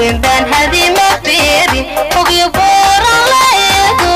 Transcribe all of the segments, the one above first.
وين هذه ما فيري فوق يبور الله يدو.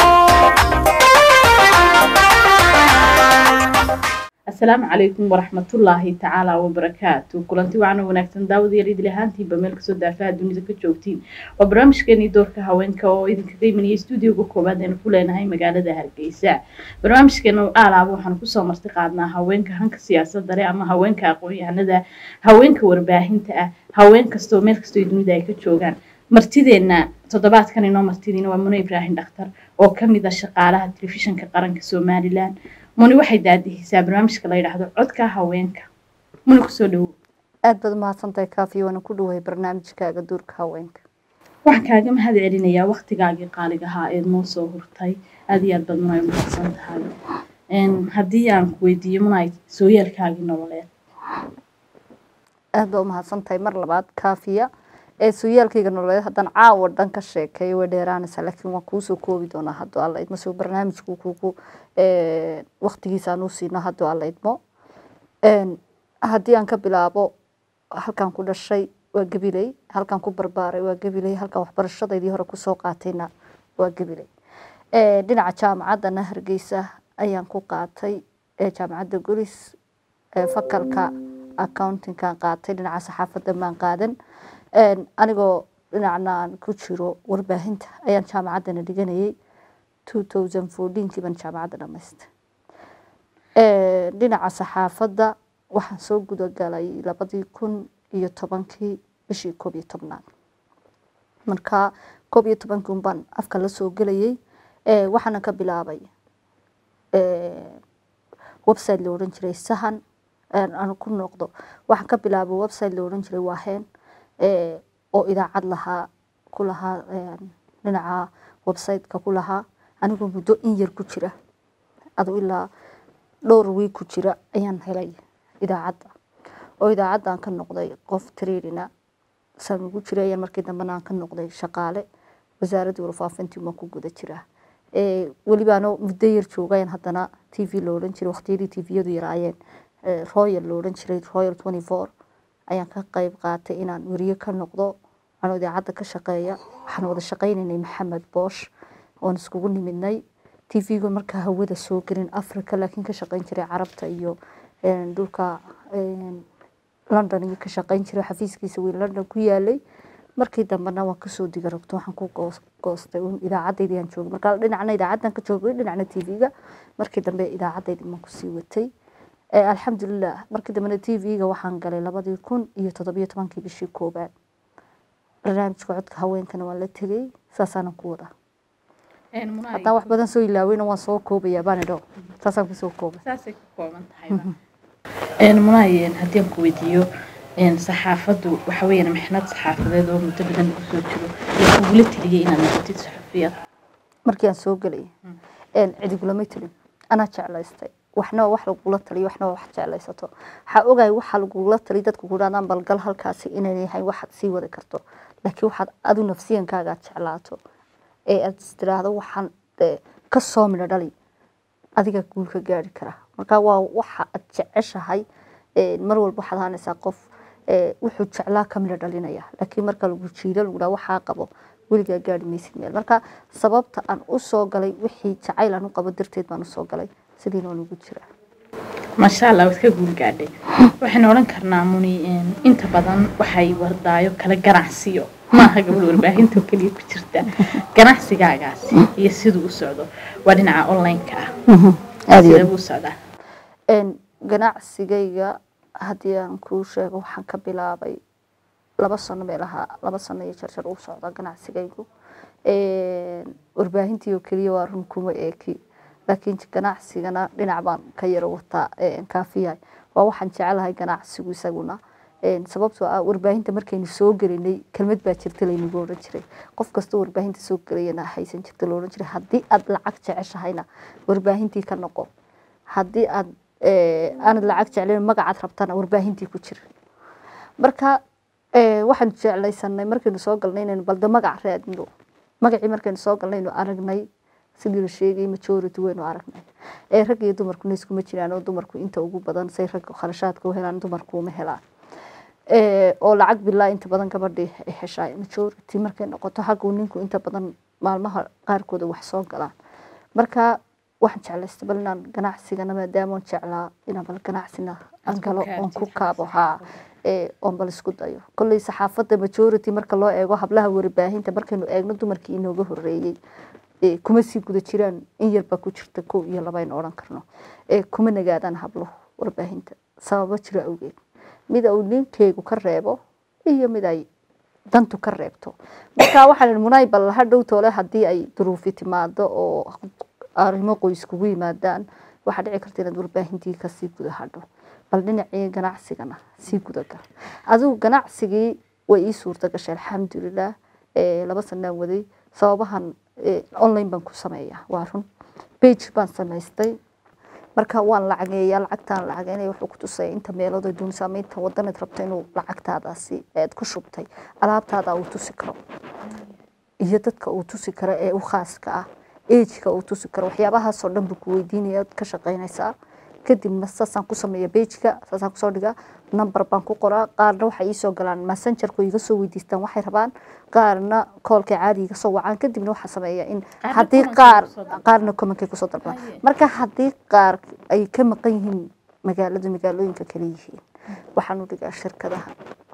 السلام عليكم ورحمة الله تعالى وبركاته. كلنتي وعنا ونكتن داود يريد لهانتي بملك سود عفاء الدنيا كجوتين وبرامج كني دورك هوينك وإذا كذي من يستوديو بكوباد إن فلان هاي مقالة ده هالكيسة برامج كانوا ألعبوا حنقصوا مرتقادنا هوينك هنك سياسة دري أما هوينك أقوي يعني ده هوينك ورباهين تأ هوينك استو ملك استو الدنيا ده كجوجان مرتدينا تضبط كان إنه مرتدين ومنو إبراهيم دكتور أو كم إذا شقالها التلفزيون كقرن كسومالي لان muni waxay daadihaysaa barnaamijka la yiraahdo codka haweenka muni ku soo dhaw aad baad mahadsantahay kaafi wana ku dhawahay barnaamijkaaga duurka haweenka waxaan kaaga mahad celinayaa waqtigaagii qaaliga ahaa ee noo soo hurtay aad iyo aad baad mahadsantahay haddii aan ku weydiiyo munay sooyaalkaagii nololeed aad baad mahadsantahay mar labaad kaafiya ee sooyaalkayga nololeed haddaan caawa dhan ka sheekeeyo way dheeraanaysaa laakiin waan kuusoo koobi doonaa hadduu alla idmo soo barnaamijku kugu waqtigiisa aan u siino hadduu alla idmo haddii aan ka bilaabo halkaan ku dhashay waa gabiley halkaan ku barbaaray waa gabiley halkaan waxbarashadaydii hore kusoo qaatayna waa gabiley dhinaca jaamacadana Hargeysa ayaan ku qaatay jaamacadda Golis fakalka accounting-ka qaatay dhinaca saxaafadda maan qaadan anigoo dhinacnaan ku jiro warbaahinta ayaan jaamacadana dhiganayay 2014 baan jaamacadda dhamaystay dhinaca saxaafadda waxaan soo gudagalay 2010 bishii 11 marka 11 baan afka la soo galayay waxaan ka bilaabay website la oran jiray sahan aan ku noqdo waxaan ka bilaabay website la oran jiray waaheen oo idaacad lahaa ku lahaa dhinaca website-ka ku lahaa anigu muddo in yar ku jira adu ilaa dhowr week ku jira ayaan helay idaacadda oo idaacaddan ka noqday qof trainer san ugu jiray ayaan markii dambe aan ka noqday shaqaale wasaaradda warfaafinta ma ku guda jira waliba ano muddo yar joogayaan haddana TV la oran jiray waqtiyadii TV-yadu yaraayeen Royal la oran jiray Royal 24 ayaan ka qayb qaatay inaan wariye ka noqdo anoo idaacadda ka shaqeeya waxaan wada shaqaynaynay Maxamed Boosh oo iskugu nimidnay TV-ga markaa hawada soo galin Afrika laakiin ka shaqayn jiray Carabta iyo dhulka London iyo ka shaqayn jiray xafiiskiisa weyn London ku yaalay markii dambena waan ka soo diga rabto waxaan ku goostay idaacaddeedii aan joogay markaa dhinacna idaacaddan ka joogay dhinacna TV-ga markii dambe idaacaddeedii ma ku sii watay alxamdulillah markii dambe TV-ga waxaan galay 2017 bishii koobaad barnaamijka codka haweenkana waan la tagay saasaan ku wada haddaan wax badan soo ilaawayna waan soo koobayaa baan idho saasaan ku soo koobay saasay ku kooban tahay munay haddii aan ku weydiiyo saxaafaddu waxa weeyaan maxnad saxaafadeed oo muddo badan ku soo jiro iyo kugula taliyay inaad noqotid saxaafiyad markii aan soo galay cidigula ma talin ana jeclaystay waxna wax lagu taliyo waxna wax jeclaysato waxa ogaay waxa lagu taliyo dadku ku dhaadaan balgal halkaasi inay yahay wax sii wada karto laakiin waxaad adu nafsiyankaaga jeclaato aad istiraahdo waxaan ka soo midho dhali adiga guul ka gaari kara marka waa waxa aad jeceshahay mar walba waxaad haanaysaa qof wuxuu jeclaa ka midho dhalinaya laakiin marka lagu jiilo lagu dhaw waxa qabo weligaa gaari maysid meel marka sababta aan u soo galay wixii jacayl aan u qabo darteed baan u soo galay sidii oo lagu jira ما شاء الله وتكون قاعدة وإحنا ورن كرنا مني أنت بدن وحي وردايو كلا جناحسيو ما هقبل ورباهين توكلي كتيرتا جناحسي جاعسي يسيدو السعودة وادين على أونلاين كا هذه أبو السعودة إن جناحسي جاية هدي كوشة وحن كبلا بي لبصنا بلها لبصنا يشرشر السعودة جناحسي جايو ورباهين توكلي وارنكم إيكي laakiin ganacsigana dhinac baan ka yaro wata kaafiyahay waa waxaan jecelahay ganacsigu isaguna sababtoo ah warbaahinta markaynu soo galinay kelmad baa jirtay laynagu oran jiray qof kasta warbaahinta soo galayna haysan jirtay loo oran jiray haddii aad lacag jeceshahayna warbaahintii ka noqo haddii aad aanad lacag jeclayn magacaad rabtana warbaahintii ku jira marka waxaan jeclaysanay markaynu soo galnay inaynu balda magac raadino magacii markaynu soo galnay inuu aragnay sidii la sheegay majority weyn oo aragnay rag iyo dumarku isku ma jiraan oo dumarku inta ugu badan say rag kharashaadka u helaan dumarku ma helaan oo lacag bilaa inta badan gabadhii ay heshaa majority markay noqoto xaggu ninku inta badan maalmaha qaarkooda wax soo galaan marka waxaan jeclaystay bal inaan ganacsigana maadaama jeclaa inaan bal ganacsina aan galo oon ku kaabo haa oon bal isku dayo kolley saxaafadda majority marka loo eego hablaha warbaahinta markaynu eegno dumarkii inooga horreeyey kuma sii guda jiraan in yarbaa ku jirta 1 iyo 2 aynu odhan karno kuma nagaadaan hablo warbaahinta sababo jira awgeed mid uu ninkeygu ka reebo iyo mid ay dantu ka reebto marka waxaan munay bal hadhow toole haddii ay duruufi timaado oo arrimo qoys kugu yimaadaan waxa dhici karta inaad warbaahintii ka sii guda hadho bal dhinacii ganacsigana sii guda gal adigu ganacsigii way ii suurta gashay alxamdulilah 2 sano waday sababahan online baan ku sameeyaa waa run page baan samaystay marka waan lacageeyaa lacagtaan lacageynay wuxuu ku tusay inta meelood ay doon saameynta wadanaad rabto inuu lacagtaadaasi aad ku shubtay alaabtaada uu tusi karo iyo dadka uu tusi karo ee u khaaska ah age-ka uu tusi karo waxyaabahaas oo dhan buu ku weydiinaya ka shaqeynaysaa kadibna saasaan ku sameeya page-ka saasaan ku soo dhigaa number baan ku qoraa qaarna waxay ii soo galaan messenger-ku iga soo weydiistaan waxay rabaan qaarna call-ka caadi iga soo wacaan kadibna waxa sameeya in haddii qaarna comment-kay ku soo dalbaan marka haddii qaar ay ka maqan yihiin magaalooyinka kale yihiin waxaan u dhigaa shirkadaha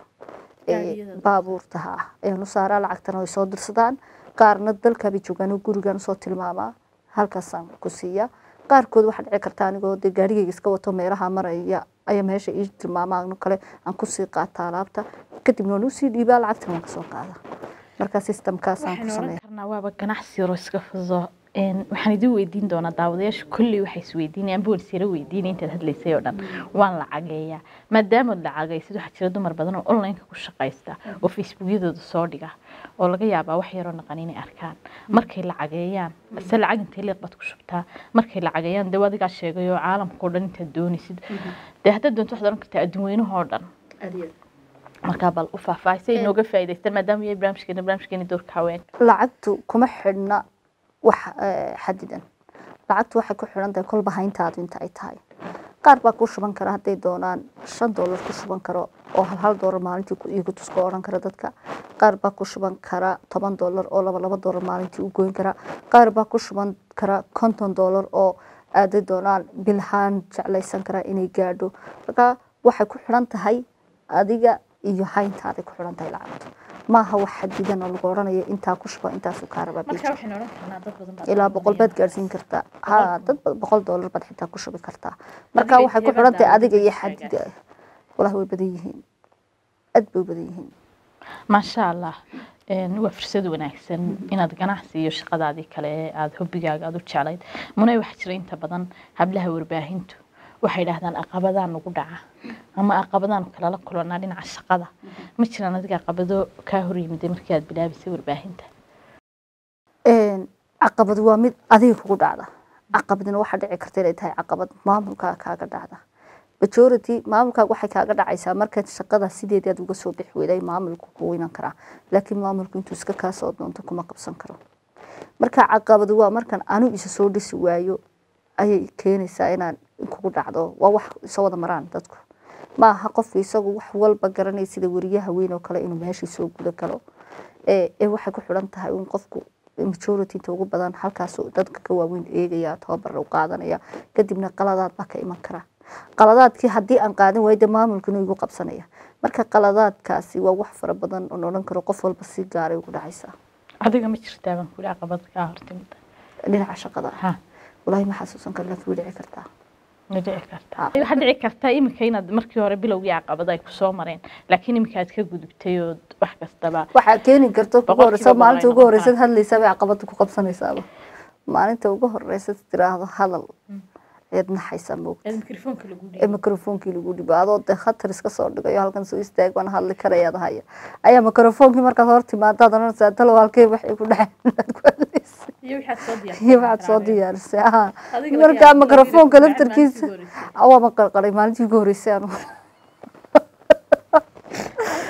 baabuurtaha ayaan u saaraa lacagtana way soo dirsadaan qaarna dalkaabay joogaan oo gurigaan usoo tilmaamaa halkaasaan ku siiya qaarkood waxaa dhici karta anigoo dee gaarigayga iska wato meelaha maraya ayaa meesha ii tilmaamaan kale aan kusii qaataa alaabta kadibna waan usii dhiibaa lacagtana waan kasoo qaada marka systemkaasaan ku sameeya karnaa waaba ganacsi yaro iska fududo waxaan idin weydiin doonaa daawadayaasha kulli waxay isweydiinayaan boolisira weydiinay intaad hadlaysay oo dhan waan lacageeyaa maadaama lacagaysid waxaa jira dumar badan oo online-ka ku shaqaysta oo facebookyadooda soo dhiga oo laga yaabaa wax yaroo naqan inay arkaan markay lacageeyaan se lacag intay leeq baad ku shubtaa markay lacageeyaan dee adigaa sheegay oo caalamka oo dhan intaad doonaysid dee haddaad doonto waxaad odhan kartaa adduunweynaha oo dhan markaa bal u faahfaahisay inooga faa'iidaystaan maadaama yahay barnaamijkeeni doorka haweenka lacagtu kuma xidhna wax xadidan lacagtu waxay ku xiran tahay kolba hayntaadu inta ay tahay qaar baa ku shuban kara hadday doonaan $5 ku shuban karo oo $1 maalintii ku iigu tusko oran kara dadka qaar baa ku shuban kara $10 oo $2 maalintii u goyn kara qaar baa ku shuban kara $50 oo aaday doonaan bilhaan jeclaysan kara inay gaadho marka waxay ku xiran tahay adiga iyo hayntaada ku xiran tahay lacagtu maaha wax xadidan oo lagu oranayo intaa ku shuba intaas ka raba marka waxaan oran karnaa dad badan ilaa 100 baad gaarsiin kartaa ha dad $100 baad xitaa ku shubi kartaa marka waxay ku xiran tahay adiga iyo xadida walahi way badan yihiin aad bay badan yihiin ma sha Allah waa fursad wanaagsan inaad ganacsi iyo shaqadaadii kale aad hobbigaaga aad u jeclayd munay wax jira inta badan hablaha warbaahintu waxay yiraahdaan aqabadaan ugu dhaca ama aqabadaan kala la kulanaa dhinaca shaqada ma jiraan adiga aqabado ka hor yimid markii aad bilaabisay warbaahinta caqabad waa mid adiga kugu dhacda caqabadina waxa dhici karta inay tahay caqabad maamulka kaaga dhacda majority maamulka waxay kaaga dhacaysaa marka shaqada sideed uga soo bixi weyday maamulku ku weynan kara laakiin maamulku intuu iska ka soo doonto kuma qabsan karo marka caqabad waa markan aanu isa soo dhisi waayo ayay keenaysaa inaan kugu dhacdo waa wax soo wada maraan dadku ma aha qof isagu wax walba garanay sida wariyaha weyn oo kale inuu meeshii soo guda galo waxay ku xiran tahay in qofku majority inta ugu badan halkaas dadka ka waaweyn eegaya tababar u qaadanaya kadibna qaladaad baa ka iman kara qaladaadkii haddii aan qaadan wayda maamulku inuu igu qabsanaya marka qaladaadkaasi waa wax fara badan oo noqon karo qof walba si gaar ah ugu dhacaysa adiga ma jirtaa baan ku caqabad ka hortimid dhinaca shaqada wallahi ma xasuusan karo laakiin dhici kartaa dhici kartaa waxa dhici kartaa imika inaad markii hore bilowgii caqabad ay ku soo mareen laakiin imika aad ka gudubtay oo wax kastaba waxa keeni karto ku horeysa maalinta ugu horeysa hadlaysa bay caqabad ku qabsanaysaa maalinta ugu horeysa tiraahdo hadal eedna xaysan moogta mikrofoonka lagu dhibo adoo de khatar iska soo dhigayo halkan soo istaag baan hadli karayaa haya ayaa mikrofoonki markaad hor timaadaad oranaysaa talo halkee waxay ku dhaceen iyo waxaad soo diyaarisay marka mikrofoonka laftarkiisa waa ma qarqaray maalintii ugu horeysay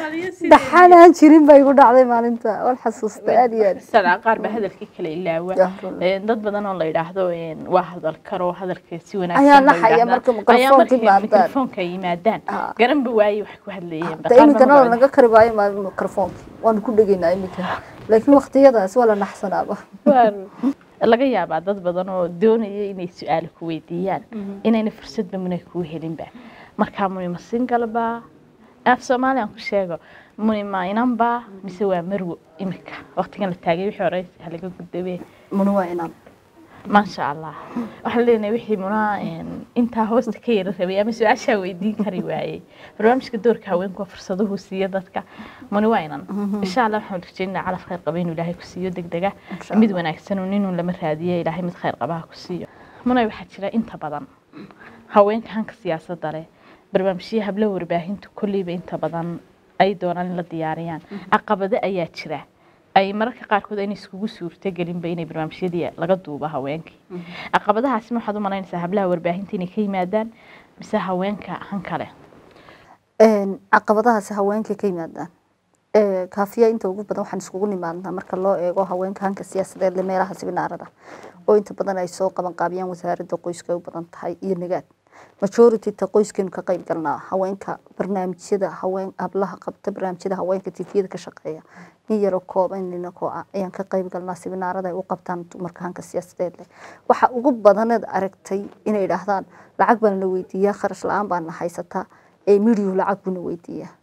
dhaxanaan jirin bay igu dhacday maalinta wal xasuusta aad iyo aad salaam qaar ba hadalkii kale ilaawa dad badan oo la yiraahdo waa hadal karo hadalka si wanaagsan ayaa naxaya marka mikrofoonka yimaadaan garan ba waayay wax ku hadlayeen baqaar naga karibaayo mikrofoonka waan ku dhageynaa imika laakiin waqtiyadaas wala naxsanaaba laga yaabaa dad badan oo doonaya inay su'aal ku weydiiyaan inayna fursad badan ku helinba marka muhiim singalba af Soomaaliya ku sheego muhiim inanba mise waa marwo imika waqtigan la taagay wixii hore halaga gudbay munwa inan ما شاء الله وحلينا وحي منا انت هوست كير ربي ama su'aasha weydiin kari waayay barnaamijka doorka haweenku fursadahu siiyadadka manwaynan insha Allah waxaan rajaynayaa calaf khayr qabeyn Ilaahay ku siiyo degdega mid wanaagsan oo ninuu lama raadiyo Ilaahay mid khayr qabaha ku siiyo mana waxa jira inta badan haweenka hanka siyaasadda leh barnaamijyada habla warbaahinta kulliba inta badan ay doonaan la diyaariyaan caqabado ayaa jira ay mararka qaarkood in iskugu suurta galin inay barnaamijyada laga duubo haweenka caqabadahaas waxaad u malaynaysaa hablaha warbaahinta inay ka yimaadaan mise haweenka han kale caqabadahaas haweenka ka yimaadaan kaafiya inta ugu badan waxaan iskugu nimaadnaa marka loo eego haweenka hanka siyaasadeed ee meelaha sibinaarada oo inta badan ay soo qaban qaabiyaan wasaaradda qoyska u badan tahay iyo nagaad majority ta qoyskan ka qayb galnaa haweenka barnaamijyada haween hablaha qabta barnaamijyada haweenka tifiyada ka shaqeeya in yar oo kooban ayaan ka qayb galnaa sibinaarada ay u qabtaan dumarka hanka siyaasadeed leh waxa ugu badan aragtay inay yiraahdaan lacag baan la weydiiyaa kharash la'aan baan haysataa midiyo lacag buu na weydiiyaa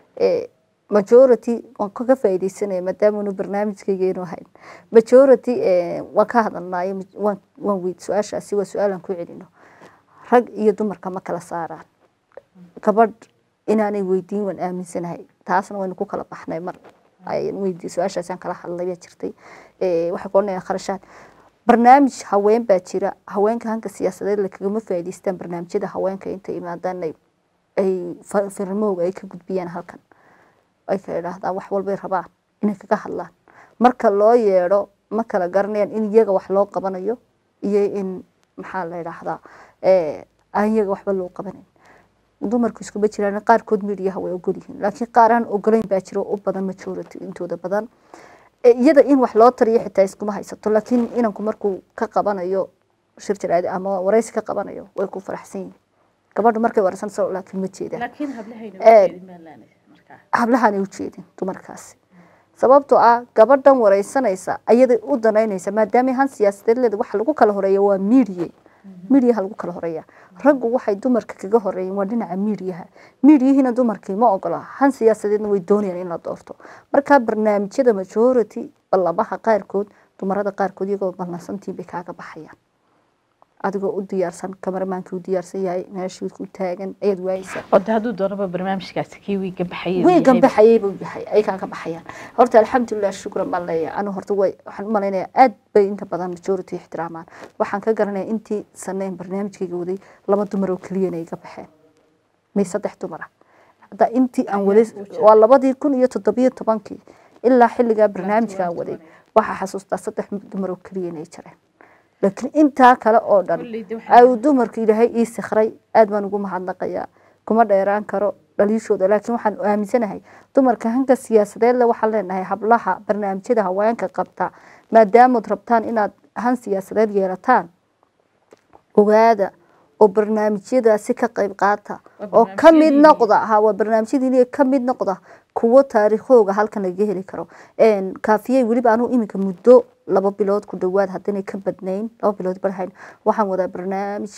majority waan ka faa'iideysanay maadaama barnaamijkayga ahayn majority waan ka hadalnay waan weyd su'aashaasi waa su'aalan ku celino rag iyo dumarka ma kala saaraan gabadh inaanay weydiin waan aaminsanahay taasna waynu ku kala baxnay mar ay weydiin su'aashaas aan kala hadlay jirtay waxa qoonaya kharashaad barnaamij haween baa jira haweenka hanka siyaasadeed la kaga faa'iideystaan barnaamijyada haweenka inta imaadaan ay firmooga ay ka gudbiyaan halkan ay ka yiraahdaan wax walba rabaan inay kaga hadlaan marka loo yeero ma kala garanayaan in iyaga wax loo qabanayo iyo in maxaa la yiraahdaa ayaga waxba loo qabanin dumarku isku bajiraan qaar kood midiyaha way ogol yihiin laakiin qaar aan ogolayn baa jiro oo badan majority intooda badan iyada in wax loo tariyo xitaa iskuma haysato laakiin inanku markuu ka qabanayo shirjiraad ama waraysi ka qabanayo way ku faraxsan yihiin gabadhu markay warsan soo laakiin ma jeedaan laakiin hablahan ay u jeedin dumarkaasi sababtoo ah gabadhan waraysanaysa ayada u danaynaysa maadaama han siyaasadeed leedahay wax lagu kala horeeyo waa midiyaha lagu kala horeeya raggu waxay dumarka kaga horeeyeen waa dhinaca midiyahina dumarkii ma ogola han siyaasadeedna way doonayaan in la doorto marka barnaamijyada majority ballamaha qaarkood dumarada qaarkood iyagoo ballansantiin bay kaaga baxayaan adigoo u diyaarsan kamaramaanka u diyaarsan yahay meeshii ku taagan ayad waaysan wada haduu doonaba barnaamijkaasi kii wiiga baxayay buu yahay ay ka baxayaan horta alxamdulillah shukran ballaya anu horta waxaan u maleynayaa aad bay inta badan majority ixtiraamaan waxaan ka garanayaa intii saneen barnaamijkayga waday laba dumar oo kaliya ay ka baxeen may saddex dumar hadda intii aan waday waa 2017 ilaa xilliga barnaamijka aan waday waxa xasuustaa saddex dumar oo kaliya ay jireen laakiin inta kale oo dhan ay dumarku ilaahay ii sakhray aad baan ugu mahadnaqayaa kuma dheeraan karo dhaliishooda laakiin waxaan aaminsanahay dumarka hanka siyaasadeed la waxa leenahay hablaha barnaamijyada haweenka qabta maadaama rabtaan inaad han siyaasadeed yeelataan ogaada oo barnaamijyadaasi ka qayb qaata oo ka mid noqda waa barnaamijyadii ka mid noqda kuwa taariikhooga halkan laga heli karo kaafiyay waliba aanu iminka muddo 2 bilood ku dhawaad hadana ka badnayn 2 bilood barhayn waxaan wadaa barnaamij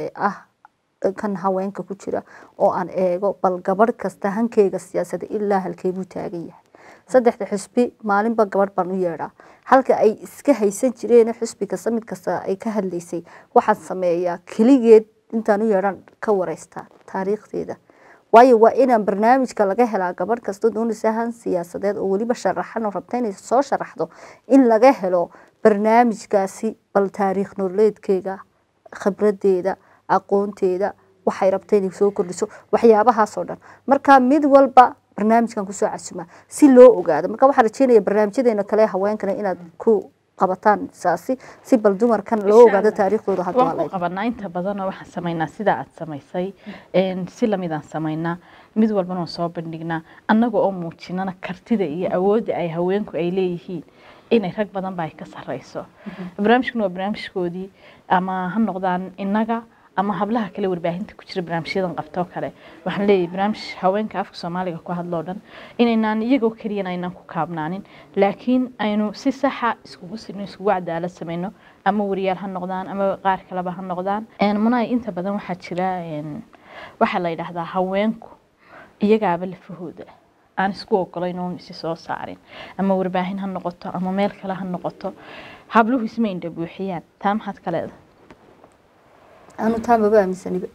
kan haweenka ku jira oo aan eego bal gabadh kasta hankeyga siyaasadda ilaa halkee buu taagan yahay saddexda xisbi maalinba gabadh baan u yeedhaa halka ay iska haysan jireen xisbiga samid kasta ay ka hadlaysay waxaan sameeyaa kaligeed intaan u yeedhan ka wareysta taariikhdeeda waayo waa inaan barnaamijka laga helaa gabadh kasta doonaysa han siyaasadeed oo waliba sharaxan oo rabta inay soo sharaxdo in laga helo barnaamijkaasi bal taariikh nololeedkeega khibradeeda aqoonteeda waxay rabtay inay soo kordhiso waxyaabahaas oo dhan marka mid walba barnaamijkan ku soo casuma si loo ogaado marka waxa rajeenaya barnaamijyadeena kale haweenkana inaad ku qabataan saasi si bal dumarkan loo ogaado taariikhdooda hadda waan ku qabanaa inta badan waxaan samaynaa sida aad samaysay si lamidaan samaynaa mid walbana waan soo bandhignaa annaga oo muujinana kartida iyo awoodda ay haweenku ay leeyihiin inay rag badan baa ka sarreyso barnaamijkuna waa barnaamijkoodii ama ha noqdaan innaga ama hablaha kale warbaahinta ku jira barnaamijyadan qabto kale waxaan leeyahay barnaamij haweenka afka Soomaaliga ku hadlo dhan inaynaan iyagoo kaliya aynaan ku kaabnaanin laakiin aynu si sax ah iskugu cadaalad sameeyno ama wariyaal ha noqdaan ama qaar kale ha noqdaan munay inta badan waxa jira waxa la yiraahdaa haweenku iyagaaba lafahooda aan isku ogolayn oo is soo saarin ama warbaahin ha noqoto ama meel kale ha noqoto habluhu isma inda buuxiyaan taa maxaad ka leedahay أنا تام بقى مسني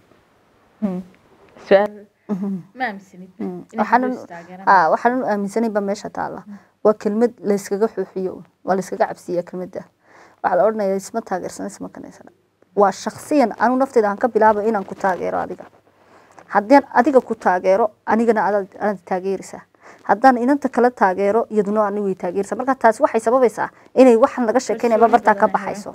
سؤال ما مسني وحنا مسني بمشي تعالى وكلمة لسكجا حيو ولا سكجا عبسية كلمة ده وعلى أرنا اسمه تاجر سنة اسمه كنيسة وشخصيا أنا نفتي ده كنت بلعب إن أنا كنت تاجر أديك حدين أديك كنت تاجره أنا جنا أنا تاجر سه حدان إن أنت كلا تاجره يدنا أنا ويتاجر سه مركز تاس واحد سبب سه إني واحد لقش كني ببرتاك بحيسو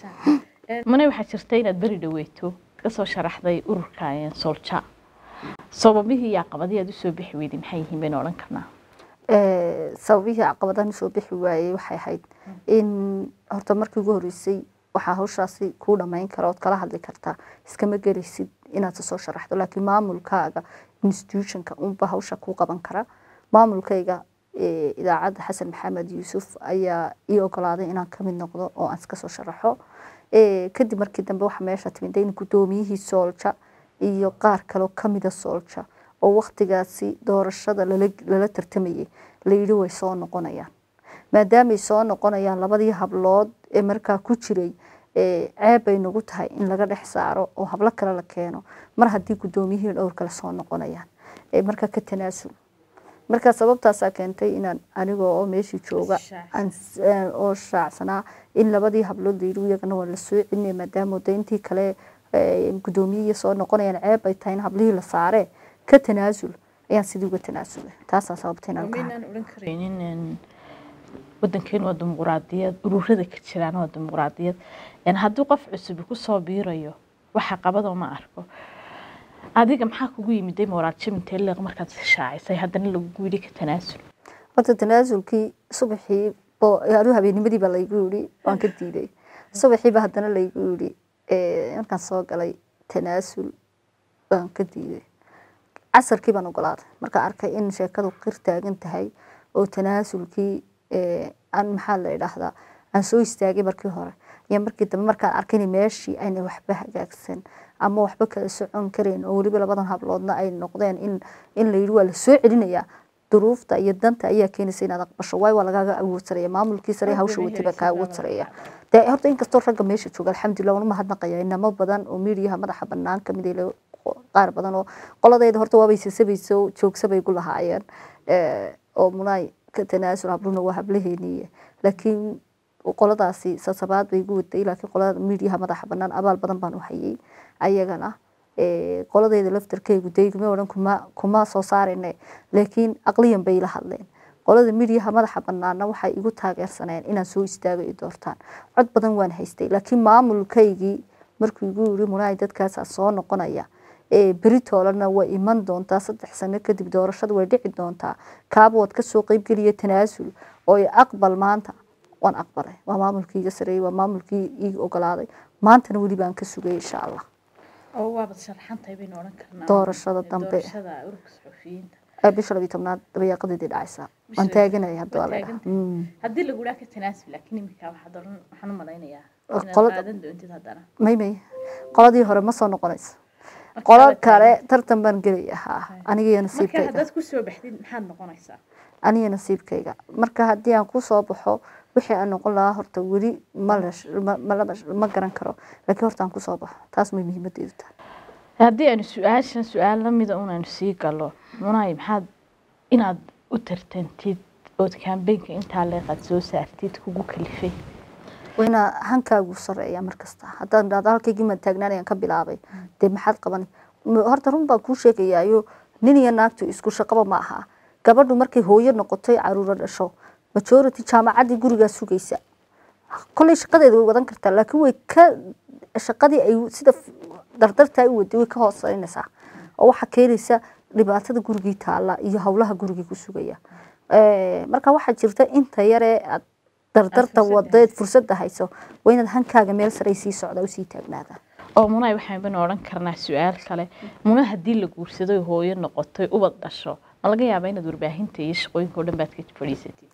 منay waxaa jirtay inaad bari dhaweeto ka soo sharaxday ururka Solcha sababihii caqabadii aad u soo bixi weydin maxay yihiin been oran karnaa sababihii caqabadaha soo bixi waayay waxay ahayd in horta markii ugu horeysay waxa hawshaasi ku dhameyn karo oo kala hadli kartaa iskama garaysid inaad soo sharaxdo laakiin maamulkaaga institutionka unba hawsha ku qaban kara maamulkayga idaacadda Xasan Maxamed Yuusuf ayaa ii ogolaaday inaan ka mid noqdo oo aan iska soo sharaxo kadib markii dambe waxa meesha timid in gudoomiyihii Solcha iyo qaar kale kamid ah Solcha oo waqtigaasi doorashada lala tartamayay la yiri way soo noqonayaan maadaama ay soo noqonayaan labadii hablood ee markaa ku jiray ceeb ay nagu tahay in laga dhex saaro oo hablo kale la keeno mar haddii gudoomiyihii dhowr kale soo noqonayaan markaa ka tanaasul marka sababtaas keentay inaan aniga oo meeshii jooga oo shaacsanaa in labadii hablood iyagana waa la soo cilmi maadaama intii kale gudoomiye soo noqonayaan ceeb ay tahay in hablihii la saare ka tanaasul ayaan sidii uga tanaasulay taas sababtay inaan ka oran kareenin wadankeenu waa dimuqraadiyad ururada ka jiraan waa dimuqraadiyad haddii qof cusub ku soo biirayo waxa qabado ma arko adiga maxaa kugu yimiday moraad jimtay leeq markaad shaacisay haddana lagu guuri ka tanaasul horta tanaasulkii subaxii oo aanu habeennimadii baa laygu yiri waan ka diiday subaxii baa haddana laygu yiri markaan soo galay tanaasul waan ka diiday casarkii baan ogolaaday markaan arkay in sheekadu qir taagan tahay oo tanaasulkii aan maxaa la yiraahdaa aan soo istaagay markii hore iyo markii dambe markaan arkay meeshii ayna waxba hagaagsan ama waxba kala socon kareen oo waliba labadan habloodna ay noqdeen in la yiri waa la soo celinaya duruufta iyo danta ayaa keenaysa inaad aqbasho way waa lagaaga awood sareeya maamulkii sare hawsha watiba ka awood sareeya horta in kastoo ragga meesha jooga alxamdulillah wana mahadnaqaya inama badan oo miiriyaha madaxa banaan ka mid ah qaar badan oo qoladeeda horta waa bay sabayso joogsabay ku lahaayeen oo munay ka tanaasul habluna waa hablaheeniye laakiin qoladaasi sasabaad bay ugu waday laakiin qolada miiriyaha madaxa banaan abaal badan baan u hayay ayagana qoladeeda laftarkeegu deegme oran kuma soo saareen laakiin aqliyan bay la hadleen qolada miiriyaha madaxa banaana waxay igu taageersaneen inaan soo istaago iyo doortaan cod badan waan haystay laakiin maamulkaygii markii ugu yiri munay dadkaas soo noqonaya بريتولنا وإيمان دونتا صدق سنة كدب دورشة ويدعي دونتا كابوت كسو قيب كلية تناسل أو أقبل مانتا وان أقبله وما ملكي يسري وما ملكي أقلاضي مانتا نولي بان كسو إن شاء الله أو بس شرحان طيبين ورن كرنا دورشة الدنبي دورشة أورك صحفيين بشرة بيتمنى بيا قديد العيسى أنتاجنا يهدو عليها هدي اللي قولك التناسل لكن مكا وحضرنا حنا ملاينا يا مي qoladii hore ma soo noqonayso qolad kale tartan baan gelayaa aniga nasiibkayga marka hadad ku soo baxdid maxaad noqonaysaa aniga nasiibkayga marka hadii aan ku soo baxo wixii aan noqon lahaa horta wali ma garan karo laakiin horta aan ku soo baxo taas ma muhiimadeedu tahay hadii aan su'aal la mid ah aan sii galo munay maxaad inaad u tartantid oo campaign-ka inta leeqad soo saartid kugu kalifay وأنا هنكاغو سرعي مركزتا حتى هالكي جيما تاجناني أنك بلعبي ده محل قبني هرترون بكوشة كي أيو نيني ناكتو إسكو شقبة معها قبل مركي هوير نقطي عرورة الشو مشورة تجمع عادي جورجا سوكيسا kolley shaqadeeda way wadan kartaa laakiin way ka shaqadii ay sida dardarta ay waday way ka hooseynaysaa oo waxa keenaysa dhibaatada gurigii taala iyo hawlaha gurigii ku sugaya marka waxa jirta inta yare aad dardarta wadeed fursada hayso waa inaad hankaaga meel sare sii socda oo sii taagnaada oo munay waxaan ban oran karnaa su'aal kale muna hadii la guursaday hooyo noqotay ubad dhasho ma laga yaabaa inaad warbaahinta iyo shaqooyinka oo dhan baad ka fadhiisatid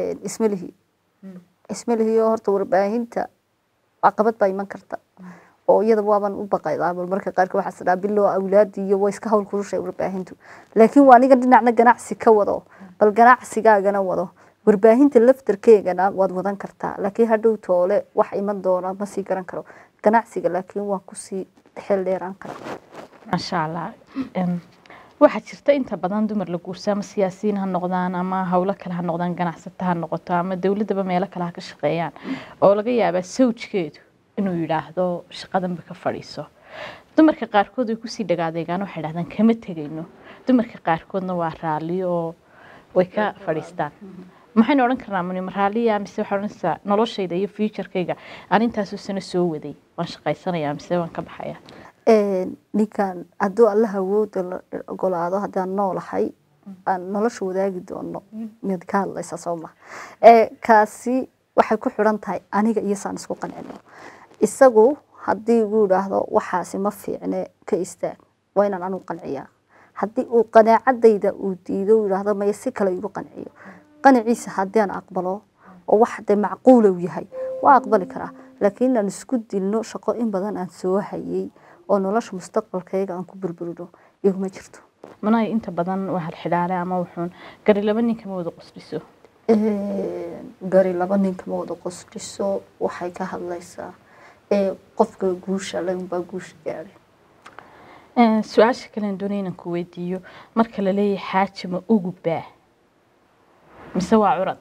ismalihi horta warbaahinta caqabad baa iman karta oo iyada waaban u baqaydaa marka qaarka waxa sadaa bilo awlaad iyo way iska hawl kulushay warbaahintu laakiin waa aniga dhinacna ganacsi ka wado bal ganacsigaagana wado warbaahinta laftarkeegana waad wadan kartaa laakiin hadhow toole wax iman doona ma sii garan karo ganacsiga laakiin waan ku sii xeel dheeraan karaa masha Allah waxa jirta inta badan dumar la guursaa ama siyaasiyiin ha noqdaan ama hawlo kale ha noqdaan ganacsato ha noqoto ama dawladaba meelo kale ha ka shaqeeyaan oo laga yaabaa sawjkeedu inuu yiraahdo shaqadanba ka fadhiiso dumarka qaarkood ay ku sii dhagaadeegaan waxay dhahdaan kama tagayno dumarka qaarkoodna waa raali oo way ka fadhiistaan maxaynu oran karnaa muni raaliya mise waxa oranaysaa noloshayda iyo future-kayga aan intaas oo sano soo waday waan shaqaysanayaa mise waan ka baxayaa ninkan hadduu alla hawooda la ogolaado haddaan noolahay aan nolosha wadaagi doono mid ka hadlaysa soo ma kaasi waxay ku xiran tahay aniga iyo saan isku qancino isagu haddii uu yidhaahdo waxaasi ma fiicne ka istaag waa inaan anu qanciyaa haddii uu qanaacadayda uu diido uu yidhaahdo maya si kale igu qanciyo qanaciisa haddii aan aqbalo oo wax dee macquula uu yahay waa aqbali karaa laakiin inaan isku dilno shaqo in badan aan soo hayay oo nolosha mustaqbalkayga aan ku burburino iguma jirto manay inta badan waa xidhaale ama wuxuun gari laba nin kama wada qosliso gari laba nin kama wada qosliso waxay ka hadlaysaa qofka guusha laba guush gaaray su'aasha kale aan doonayna ku weydiiyo marka la leeyahay xaaji ma ugu baa mise waa curad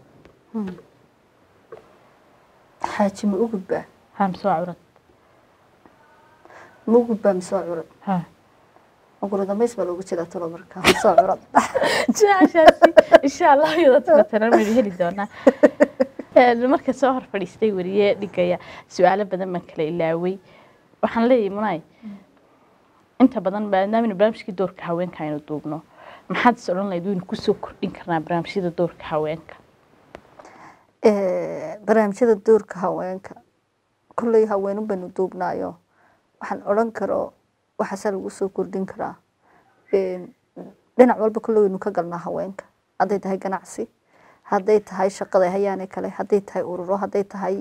xaaji ma ugu baa mise waa curad ma ugu baa mise waa curad أقول هذا ما يسمع لو قلت له ترى مركا صعرة إن شاء الله يضطر ترى من هلي دونا المركز صهر فريستي وريه دقيقة سؤال بدل ما كلا إلاوي وحن لي مناي أنت بدن برنامج برامج كي دور كهوين كانوا دوبنا ما حد سألنا يدون كسوك إن كنا برامج كي دور كهوين برامج كي دور كهوين كل يهوينو بنو دوبنا يو وحن أوران كرو waxaa lagu soo kordhin karaa dhinac walba kullu inuu ka galnaa haweenka haday tahay ganacsi haday tahay shaqada hayaan kale haday tahay ururo haday tahay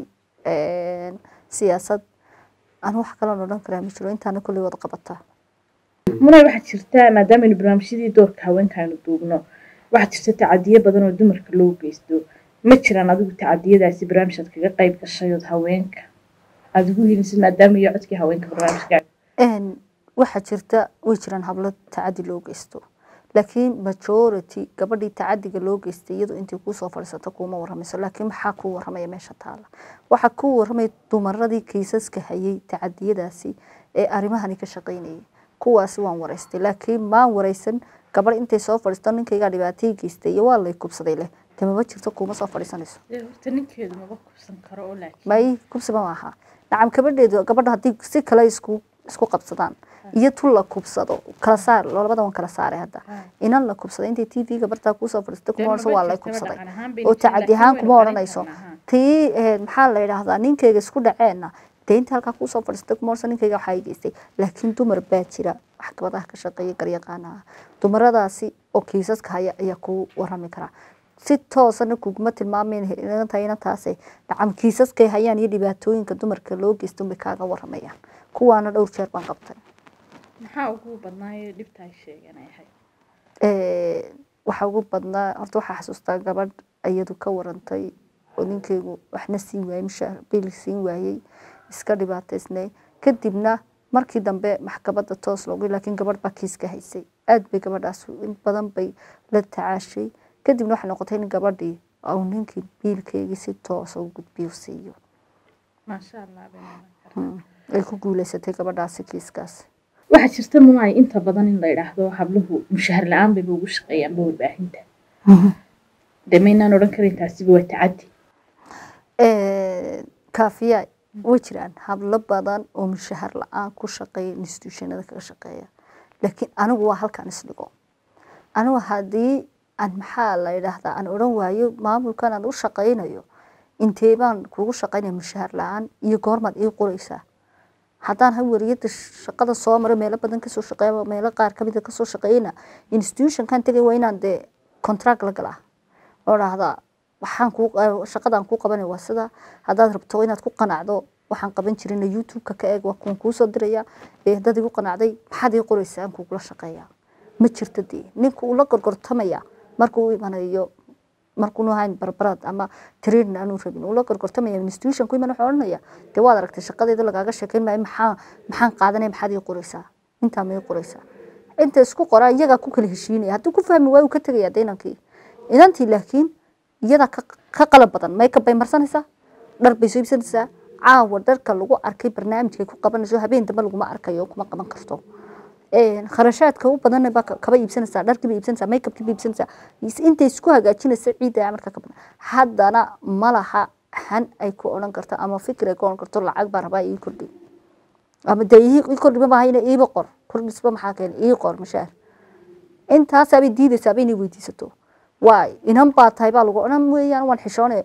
siyaasad aan wax kale oo dhan karaa ma jiro intaana kullu wada qabataa munay waxa jirta maadaama in barnaamijyadii doorka haweenka aynu duubno waxa jirta tacadiye badan oo dumarka loo geysto ma jiraan adigu tacadiyadaasi barnaamijka kaga qayb gashay oo haweenka adigu hilinsid maadaama iyo codkii haweenka barnaamijka waxa jirta way jiraan hablo tacadi loo geysto laakiin majority gabadhii tacadiga loo geystay iyadoo intii ku soo fadhiisato kuma waramayso laakiin maxaa ku waramaya meesha taala waxa ku waramay dumaradii kiisaska hayay tacadiyadaasi ee arimahani ka shaqeynayay kuwaasi waan wareystay laakiin maan wareysan gabadh intay soo fadhiisto ninkayga dhibaatay geystay iyo waa la kubsaday leh tamaba jirto kuma soo fadhiisanayso horta ninkeedu ma kubsan karo oo laakiin may kubsaba ma aha nacam gabadha hadii si kale isku qabsadaan iyo tulla kubsado kala saar labada wan kala saaray hadda inan la kubsado intii TV-ga barta ku soo fadhiisto kuma orso waa la kubsaday oo tacadi ahaan kuma oranayso tii maxaa la yiraahdaa ninkayga isku dhaceena deynta halka ku soo fadhiisto kuma orso ninkayga waxa ay geystay laakiin dumar baa jira wax gabadha ka shaqeeya garyaqaana dumaradaasi oo kiisaska haya ayaa ku warami kara si toosana kuguma tilmaameen inta taasay dhacam kiisaska hayaan iyo dhibaatooyinka dumarka loo geysto bay kaaga waramayaan kuwaana dhowr jeer baan qabtay maxaa ugu badnaa dhibta ay sheeganahay waxa ugu badnaa horta waxa xasuustaa gabadh ayadu ka warantay oo ninkaygu waxna siin waayay mishaar bil siin waayay iska dhibaataysnay kadibna markii dambe maxkamadda toos loogu laakiin gabadh baa kiiska haysay aad bay gabadhaas in badan bay la tacaashay kadibna waxa noqotay in gabadhii oo ninkii biilkeygii si toos u gudbiyo siiyo ma sha Allah ay ku guuleysatay gabadhaasi kiiskaas waxa jirta munay inta badan in la yiraahdo habluhu mushahar la'aan bay ugu shaqeeyaan warbaahinta dameynaan oran karin taasi waa tacadi kaafiya way jiraan hablo badan oo mushahar la-aan ku shaqeeya institutionada kaga shaqeeya laakiin anigu waa halkaan isdhigo anigu haddii aan maxaa la yidhaahdaa aan odhan waayo maamulkan aan u shaqaynayo intee baan kugu shaqaynaya mushahar la-aan iyo goormaad ii qoraysaa haddaan hawariyada shaqada soo maro meelo badan kasoo shaqeeya meelo qaar kamida kasoo shaqeeyana institutionkan tegay waa inaan dee contract la galaa oo dhahdaa waxaan shaqadaan kuu qabanaya waa sida haddaad rabto inaad ku qanacdo waxaan qaban jirina youtube-ka ka eeg waa kuwan kuusoo diraya dad igu qanacday maxaad ii qoraysaa aan kugula shaqeeya ma jirto dee ninka uu la gorgortamaya markuu u imanayo markuu ahayn barbarad ama training aanu rabin uu la gorgortamaya institution ku iman wuxuu odhanaya dee waad aragtay shaqadeeda lagaaga sheekayn maayo maxaan qaadanaya maxaad ii qoraysaa intaa ma ii qoraysaa inta isku qoraa iyagaa ku kala heshiinaya hadduu ku fahmi waayo uu ka tegaya daynankii inantii laakiin iyada ka qalab badan makeup bay marsanaysaa dhar bay soo iibsanaysaa caawa dharka lagu arkay barnaamijkay ku qabanayso habeen dambe laguma arkayo kuma qaban karto kharashaadka u badan baa kaba iibsanaysaa dharkii bay iibsanaysaa makeupkii bay iibsanaysaa intay isku hagaajinaysa ciidda marka ka badan haddana malaha han ay ku odhan karto ama fikir ay ku odhan karto lacag baa rabaa ii kordhi ama dee ii kordhi ma baahayna iiba qor kordhisba maxaa keenay ii qor mushaar intaasaabay diidaysaa bay inay weydiisato waay inan baa tahay baa lagu odhan weeyaan waan xishoonaya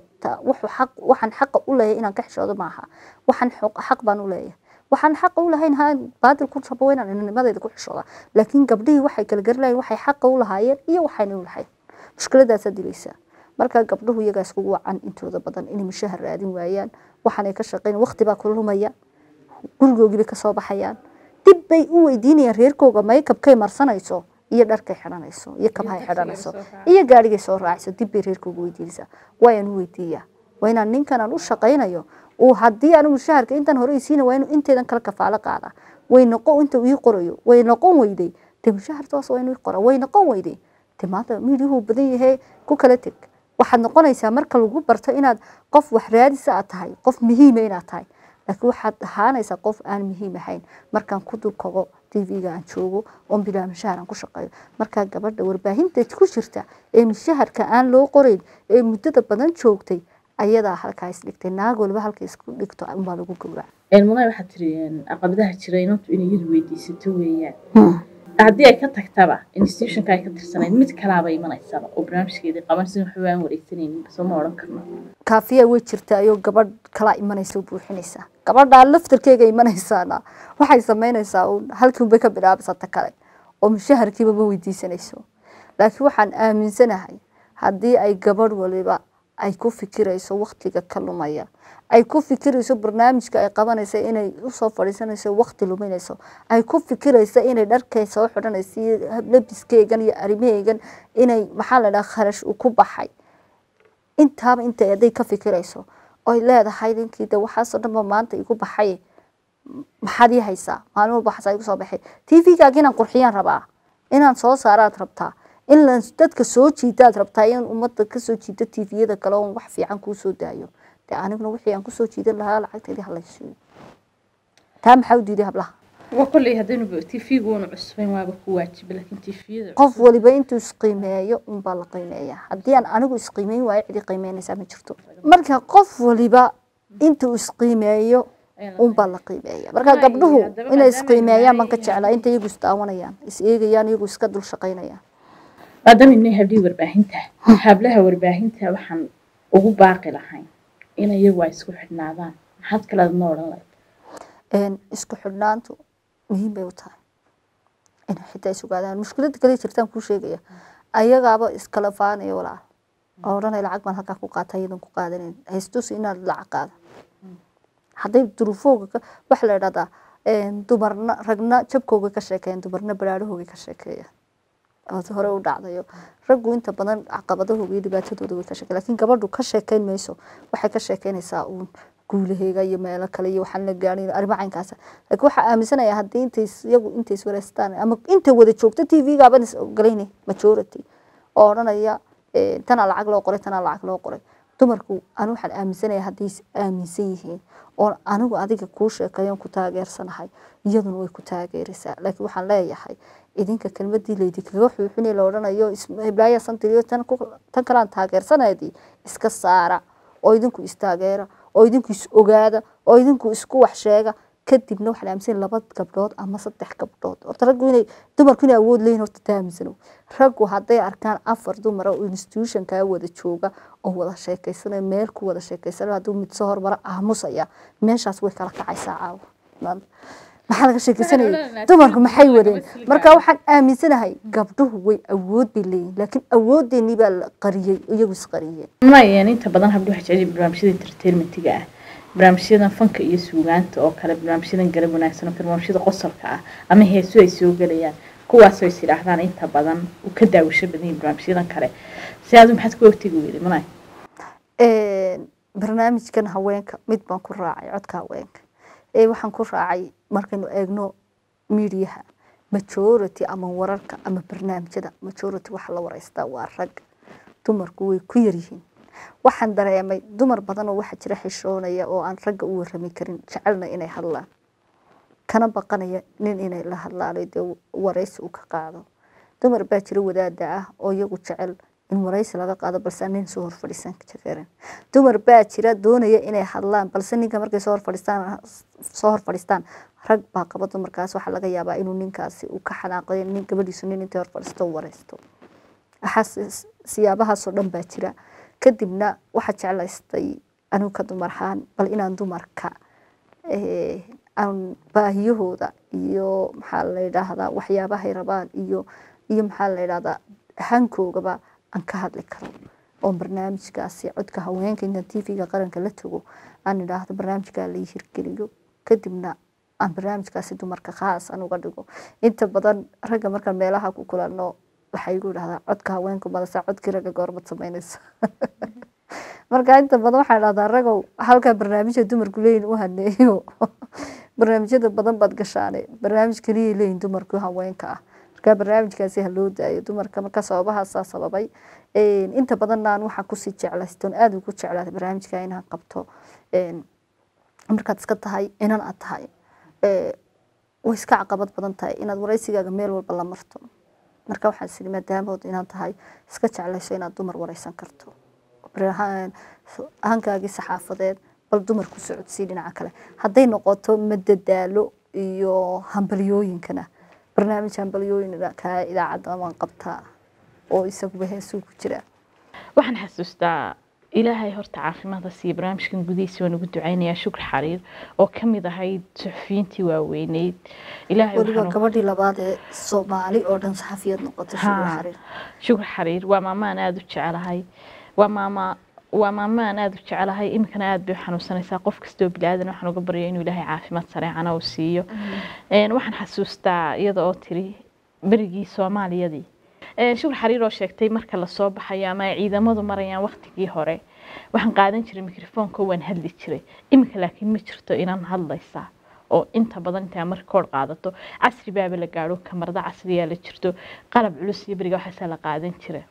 waxaan xaqa u leeyahay inaan ka xishoodo maaha waxaan xaq baan u leeyahay waxaan xaq u lahayn ha baadil ku rabo weynaan inanimadeeda ku xishooda laakiin gabdhihii waxay kala garlayeen waxay xaqa u lahaayeen iyo waxayna u lahayn mushkiladaasaa dilaysaa marka gabdhuhu iyagaa iskugu wacan intooda badan inay mushahar raadin waayaan waxaanay ka shaqayn waqti baa kula lumaya gurigoogii bay kasoo baxayaan dib bay u weydiinayaan reerkooga maykabkay marsanayso iyo dharkay xidhanayso iyo kabahay xidhanayso iyo gaarigay soo raacayso dib bay reerkooga weydiinaysaa waayaan u weydiiyaa waa inaan ninkan aan u shaqaynayo uu haddii aanu mushaharka intaan hore isiina waa inuu inteedan kala kafaalo qaada way noqon inta ii qorayo way noqon weyday dee mushahartaas waa inuu ii qora way noqon weyday dee maanta miidiyuhu badan yahay ku kala teg waxaad noqonaysaa marka lagu barto inaad qof wax raadisa aad tahay qof muhiima inaad tahay laakiin waxaad ahaanaysaa qof aan muhiim ahayn markaan ku dulkago tv-ga aan joogo oon bilaa mushahar aan ku shaqeeyo markaa gabadha warbaahinta ku jirta ee mushaharka aan loo qorayn ee muddada badan joogtay ayadaa halkaa isdhigtay naag waliba halka isku dhigto unbaa lagu gowraca mudane waxaad tiri caqabadaha jira inantu inay iyadu weydiisato weeyaan haddii ay ka tagtaba institutionka ay ka tirsanayd mid kalaaba imanaysaba oo barnaamijkeedii qabanaysa waxba aan wareegsanaynin soo ma odhan karno kaafiya way jirtaa ayoo gabadh kalaa imanaysa oo buuxinaysa gabadhaa laftarkeega imanaysaana waxay samaynaysaa halkii unbay ka bilaabaysaa ta kale oo mushaharkiiba ma weydiisanayso laakiin waxaan aaminsanahay haddii ay gabadh waliba ay ku fikirayso waqtiga ka lumaya ay ku fikirayso barnaamijka ay qabanayso inay usoo fadhiisanayso waqti luminayso ay ku fikirayso inay dharkay soo xidhanayso iyo labiskeegan iyo arrimaheegan inay maxaa la dhaha kharash uu ku baxay intaaba inta hadday ka fikirayso oy leedahay ninkii de waxaasoo dhanba maanta igu baxay maxaad ii haysaa maalin walba waxaasaa igu soo baxay tv-gaaga inaan qurxiyaan rabaa inaan soo saaraad rabtaa in dadka soo jiidaad rabtaa in ummadda kasoo jiida tviyada kale oon wax fiican kuu soo daayo dee aniguna wixii aan kusoo jiidan lahaa lacagteedii halaysiiyo taa maxaa u diiday hablaha waa kolley haddaynu tv-gu uunu cusbayn waaba ku waajiba laakiin tviyada qof waliba intuu isqiimeeyo unbaa la qiimeeyaa haddii aan anigu isqiimeyn waayo cidi qiimeynaysaa ma jirto marka qof waliba intuu isqiimeeyo unbaa la qiimeeya marka gabdhuhu inay isqiimeeyaan baan ka jeclaa inta iyagu isdaawanayaan is eegayaan iyagu iska dul shaqaynayaan maadaama inay habdhii warbaahinta hablaha warbaahinta waxaan ugu baaqi lahayn in iyagu ay isku xidhnaadaan maxaad kalaad ma odhan lahayd isku xidhnaantu muhiim bay u tahay inay xitaa isugaadaan mushkilada kale jirtaan kuu sheegaya ayagaaba iskala faanaya walaal oo odhanaya lacag baan halkaa ku qaata iyadan ku qaadanayn haystusi inaad lacag qaada hadday duruufooga waxa la idhahdaa dumarna ragna jabkooga ka sheekeeyaan dumarna baraarahooga ka sheekeeyaan hore u dhacdayo raggu inta badan caqabadahooda iyo dhibaatadooda way ka sheekeen laakiin gabadhu ka sheekeyn mayso waxay ka sheekeynaysaa uun guulaheega iyo meelo kale iyo waxaan la gaarin arrimo caynkaas laakiin waxaa aaminsanaya haddii intay iswareystaan ama inta wada joogta tv-gaaban isgalayne majority oo odhanaya tanaa lacag loo qoray tanaa lacag loo qoray dumarku anu waxaan aaminsanaya hadday is aaminsan yihiin oo anigu adiga kuu sheekayoon ku taageersanahay iyaduna way ku taageeraysaa laakiin waxaan leeyahay idinka kelmadii laydinkaga xuuxinay la odhanayo hiblaayaa santiriyo tan kalaan taageersanayadii iska saara oo idinku istaageera oo idinku is ogaada oo idinku isku wax sheega kadibna waxa la aaminsan laba gabdhood ama saddex gabdhood horta raggu inay dumarku inay awood leeyihiin horta taamisano raggu hadday arkaan afar dumar oo institution ka wada jooga oo wada sheekaysanaya meel ku wada sheekaysanaya hadduu mid soo hormara aamusaya meeshaas way kala kacaysaa caawa maxaa laga sheekaysanaya dumarku maxay wadeen marka waxaan aaminsanahay gabdhuhu way awood bay leeyihiin laakiin awoodeennii baa la qariyey iyagu is qariyeen maayeen inta badan habdhu waxa jecel barnaamijyada entertainmentiga ah barnaamijyadan fanka iyo suugaanta oo kale barnaamijyadan garab wanaagsan oo barnaamijyada qosolka ah ama heeso ay soo galayaan kuwaas oo is yiraahdaan inta badan u ka daawasho badan barnaamijyadan kale sidaas maxaad ku ogtay weeyday manay barnaamijkan haweenka mid baan ku raacay codka haweenka waxaan ku raacay markaynu eegno miidiyaha majority ama wararka ama barnaamijyada majority waxa la wareystaa waa rag dumarku way ku yar yihiin waxaan dareemay dumar badan oo waxa jira xishoonaya oo aan ragga u warrami karin jecelna inay hadlaan kana baqanaya nin inay la hadlaan oo wareysi u ka qaado dumar baa jira wadaada ah oo iyagu jecel in wareysi laga qaado balse nin soo hor fadhiisan karin dumar baa jira doonaya inay hadlaan balse ninka markay soo hor fadhiistaan rag baa qaba dumarkaas waxa laga yaabaa inuu ninkaasi uu ka xanaaqay nin gabadhiisu nin inta hor fadhiisto wareysto siyaabahaas oo dhan baa jira kadibna waxa jeclaystay anigu ka dumarhaan bal inaan dumarka aan baahiyahooda iyo maxaa la yiraahdaa waxyaabaha ay rabaan iyo maxaa la yiraahdaa hankoogaba aan ka hadli karo oo barnaamijkaasi codka haweenka inta TV-ga qaranka la tago aan yiraahdo barnaamijka la hirgeliyo kadibna aan barnaamijkaasi dumarka khaas aan uga dhigo inta badan ragga marka meelaha ku kulano waxay igu yiraahdaan codka haweenka balse codkii ragga goorma sameynaysa marka inta badan waxaa yiraahdaa ragga halka barnaamijka dumarku leeyihiin u haneeyo barnaamijyada badan baad gashaane barnaamij kaliya leeyihiin dumarku haweenka ah marka barnaamijkaasi loo daayo dumarka marka sababahaas sababay inta badan aan waxa ku sii jeclaystoon aad ugu jeclaaday barnaamijka inaan qabto markaad iska tahay inaan aad tahay way iska caqabad badan tahay inaad wareysigaaga meel walba la marto marka waxaan isii maadaamood inaan tahay iska jeclayso inaad dumar wareysan karto hankaagii saxaafadeed bal dumar ku socodsii dhinaca kale hadday noqoto madadaalo iyo hambalyooyinkana barnaamij hambalyooyin ka idaacadda waan qabtaa oo isagu heesuu ku jira waxaan xasuustaa ilaahay horta caafimaadka si barnaamijkan gudihiisa waan ugu ducaynayaa shukr xariir oo kamid ahayd suxufiyiintii waaweyneyd ilaahay waliba gabadhii labaad ee Soomaali oo dhan saxafiyad noqotay shukr xariir waa maama aan aad u jecelahay waa maama aan aad u jecelahay imkana aad bay xanuunsanaysaa qof kasta oo bilaadan waxaan uga baryaa inuu ilaahay caafimaad sareecana uu siiyo waxaan xasuustaa iyada oo tiri berigii Soomaaliyadii shukr xariir oo sheegtay marka la soo baxayo ama ciidamadu marayaan waqtigii hore waxaan qaadan jiray mikrofoonka waan hadli jiray imika laakiin ma jirto inaan hadlaysaa oo inta badan inta marka koor qaadato casri baaba la gaaro kamarada casriya la jirto qalab culus iyo bariga waxa la qaadan jiray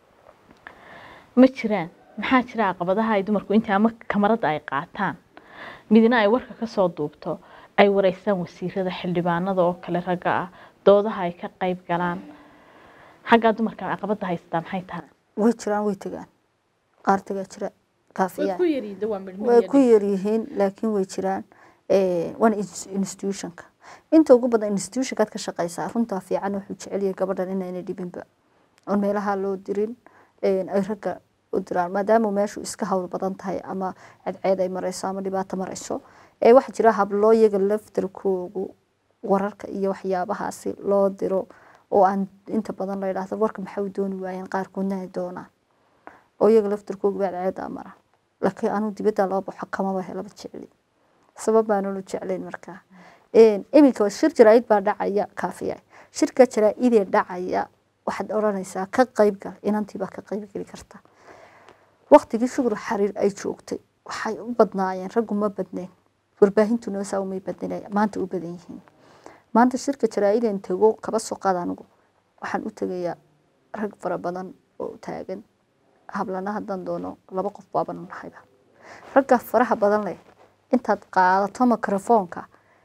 ma jiraan maxaa jira caqabadaha ay dumarku inta ama kamarada ay qaataan midna ay warka ka soo duubto ay wareystaan wasiirada xildhibaanada oo kale raga ah doodaha ay ka qayb galaan xagga dumarka caqabada haystaa maxay tahay way jiraan way tagaan qaar taga jira kaafiya way ku yarihiin laakiin way jiraan one institutionka inta ugu badan institutionka ka shaqeysa runta fiican wuxuu jecel yahay gabadhan inay dhibinba oo meelaha loo dirin ay raga u diraan maadaama meeshu iska hawl badan tahay ama cadceed ay marayso ama dhibaato marayso waxa jira hablo iyaga laftirkoogu wararka iyo waxyaabahaasi loo diro oo aan inta badan la yiraahdo warka maxay dooni waayeen qaar koodna ay doonaan oo iyaga laftirkoogu cadceed amara laakiin aanu dibadda loo baxo kama helaba jecel sabab aan u jeclayn markaa iminka shir jaraa'id baa dhacaya kaafiya shirka jaraa'id ee dhacaya waxaad oranaysaa ka qayb gal inantiiba ka qayb gali karta waqtigii shukr xariir ay joogtay waxay u badnaayeen raggu ma badneen warbaahintuna saa uma badneen maanta u badan yihiin maanta shirka jaraa'id ee tago kaba soo qaad anigu waxaan u tagayaa rag fara badan oo taagan hablana hadan doono laba qof baaban nahayba ragga faraha badan leh intaad qaadato mikrofoonka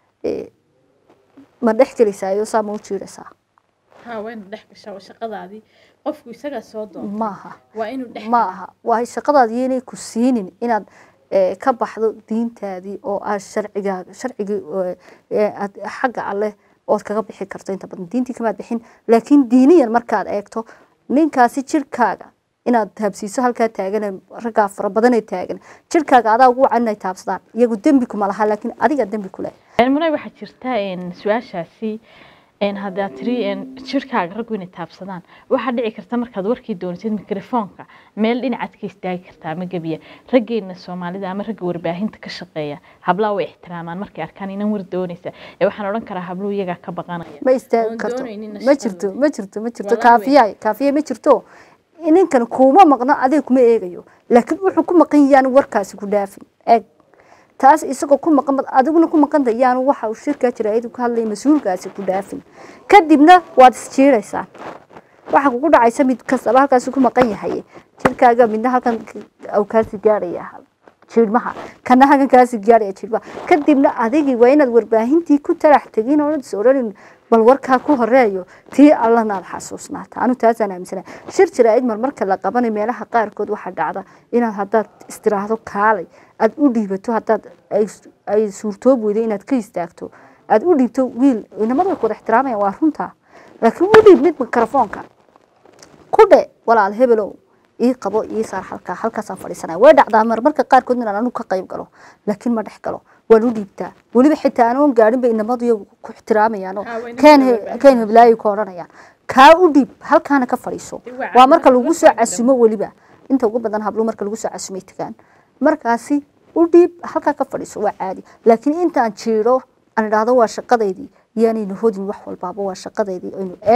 ma dhex gelisaayo saa ma u jiiraysaa وين دحك shaqadaadii qofku isaga soo doon maaha waa inuu dhex maaha waa shaqadaadii inay ku siinin inaad ka baxdo diintaadii oo aad sharcigii xagga alleh ood kaga bixi karto inta badan diintii kamaad bixin laakiin diiniyan markaad eegto ninkaasi jirkaaga inaad taabsiiso halkaa taagan raggaa fara badanee taagan jirkaaga adaa ugu wacan inay taabsadaan iyagu dembi kuma laha laakiin adiga dembi ku leh munay waxaa jirta su-aashaasi haddaad tiri jirkaaga raggu inay taabsadaan waxaa dhici karta markaad warkii doonatid mikrofoonka meel dhinacaad ka istaagi kartaa ama gebiya raggeena soomaalida ama ragga warbaahinta ka shaqeeya hablaa way ixtiraamaan markay arkaan inan war doonaysa waxaan odhan karaa habluu iyagaa ka baqanaya ma istaagi karto ma jirto kaafiya ma jirto ninkan kuma maqno adiga kuma eegayo laakiin wuxuu ku maqan yahay warkaasi ku dhaafin eeg taas isagoo ku maqan adiguna ku maqan dayaan waxa uu shirka jiraayadu ka hadlay mas'uulkaasi ku dhaafin kadibna waad isjiiraysaa waxa kugu dhacaysa mid kasta halkaas ku maqan yahay jirkaaga midna halkan au kaasi gaaraya jirmaha kana halkan kaasi gaaraya jirba kadibna adigii waa inaad warbaahintii ku tarax tagin oo sooran bal warka ku horeeyo tii allana xasuusnaata anu taasana aaminsanay shir jiraayid marka la qabanay meelaha qaarkood waxa dhacda inaad hadaad istiraahdo kaalay aad u dhiibato hadaad ay suurtoob weydo inaad ka istaagto aad u dhiibto wiil inamada ku ixtiraamayaan waa runta laakiin u dhiib mid mikrofoonka ku dhe walaal hebelow ii qabo ii saar halkaas aan fadhiisanay way dhacdaa marka qaarkood inaan anu ka qayb galo laakiin ma dhex galo waa lu dhiibtaa waliba xitaa aan gaarin bay inamadu iyagu ku ixtiraamayaan oo keen heblaayo ku oranayaan ka u dhiib halkaana ka fadhiiso waa marka lagu soo casumo waliba inta ugu badan hablo marka lagu soo casumay tagaan markaasi u dhiib halka ka fadhiiso waa caadi laakiin inta aan jiiro aan dhahdo waa shaqadeedii yaanaynu hodin wax walbaaba waa shaqadeedii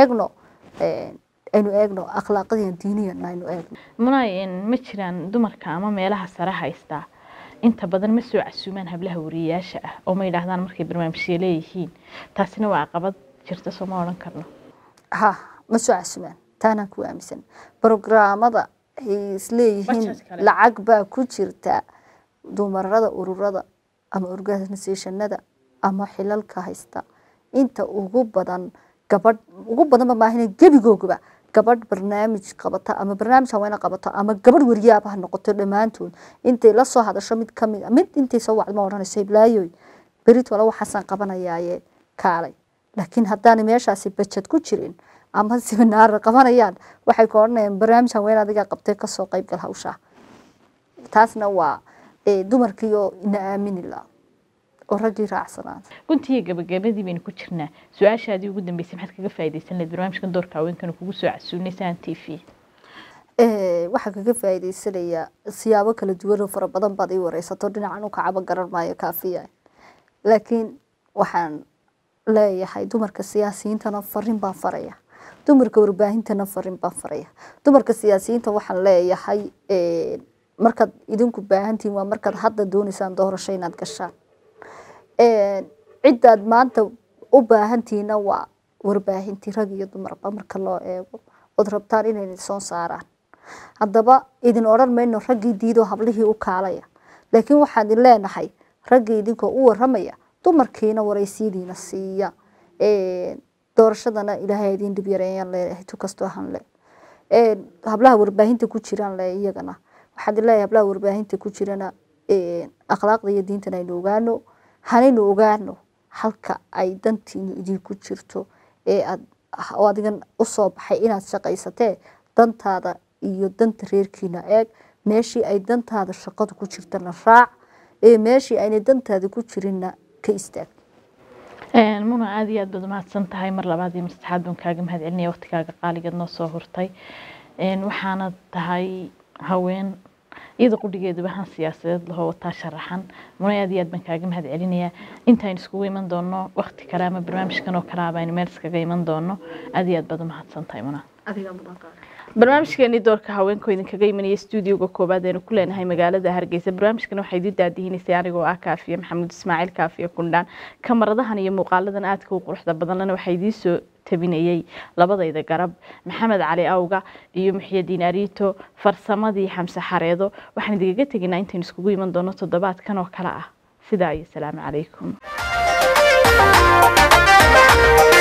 aynu eegno akhlaaqadiyan diiniyan aynu eegno munay ma jiraan dumarka ama meelaha sare haystaa inta badan ma soo casuumaan hablaha wariyaasha ah oo ma yidhaahdaan markay barnaamijyo leeyihiin taasina waa caqabad jirta soo ma odhan karno ma soo casuumaan taana ku aaminsan programmada ay isleeyihiin lacag baa ku jirta dumarada ururada ama organisationada ama xilalka haysta inta ugu badan ma maahin gebigoogaba gabadh barnaamij qabata ama barnaamij haween qabata ama gabadh wariyaaba ha noqoto dhamaantood intay la soo hadasho mid kamid mid intay soo wacdo ma oranayso iblaayoy berit wala waxaan qabanayaaye kaalay laakiin haddaan meeshaasi budget ku jirin ama seminar qabanayaan waxay ku oranayaan barnaamij haween adiga qabtay ka soo qayb gal hawsha taasna waa dumarkiyo ina aamini la oo ragii raacsanaan kuntii gabagabadii baynu ku jirnaa su'aashaadii ugu dambeysay maxaad kaga faa'iideysan lahayd barnaamijkan doorka haweenkan kugu soo casuunaysaan TV waxa kaga faa'iideysanaya siyaabo kala duwan oo fara badan baad ii wareysato dhinacan u kacaba garan maayo kaafiya laakiin waxaan leeyahay dumarka siyaasiyiintana farin baan faraya dumarka warbaahintana farin baan faraya dumarka siyaasiyiinta waxaan leeyahay markaad idinku baahantiin waa markaad hadda doonaysaan doorasho inaad gashaan cidaad maanta u baahantiina waa warbaahintii rag iyo dumarba marka loo eego ood rabtaan inay soo saaraan haddaba idin odhan mayno raggii diidoo hablihii u kaalaya laakiin waxaan idin leenahay raggii idinkoo u waramaya dumarkiina waraysidiina siiya doorashadana ilaahay idin dib yareeyaan leeyahay tu kastoo han le hablaha warbaahinta ku jiraan le iyagana waxaan idin leeyahay hablaha warbaahinta ku jirana akhlaaqda iyo diintana aynu ogaano hanaynu ogaano halka ay dantiinu idinku jirto aad adigan u soo baxay inaad shaqaysatee dantaada iyo danta reerkiina eeg meeshii ay dantaada shaqadu ku jirtana raac meeshii ayna dantaada ku jirinna ka istaag muna aad iyo aad baad umahadsan tahay mar labaad iyo mar saddexaad baan kaaga mahad celinaya waqtigaaga qaaligeed noo soo hurtay waxaana tahay haween iyada qudhigeedu waxaan siyaasadeed lahoo wataa sharaxan muna aad iyo aad baan kaaga mahad celinayaa intaan iskugu iman doono waqti kale ama barnaamijkan oo kale abaynu meel iskaga iman doono aad iyo aad baad umahadsan tahay muna barnaamijkeeni doorka haweenku idinkaga imanaya stuudioga koobaad aynu ku leenahay magaalada Hargeysa barnaamijkan waxay idin daadihineysay anigoo ah Kaafiye Maxamuud Ismaaciil Kaafiye Kundaan kamaradahan iyo muuqaaladan aadka u quruxda badan waxay idin soo tabinayay labadayda garab Maxamed Cali Awga iyo Muxyidiin Ariito farsamadii Xamse Xareedo waxaan idiga taginaa intaan iskugu iman doono toddobaadkan oo kale ah sidaa iyo salaamu calaykum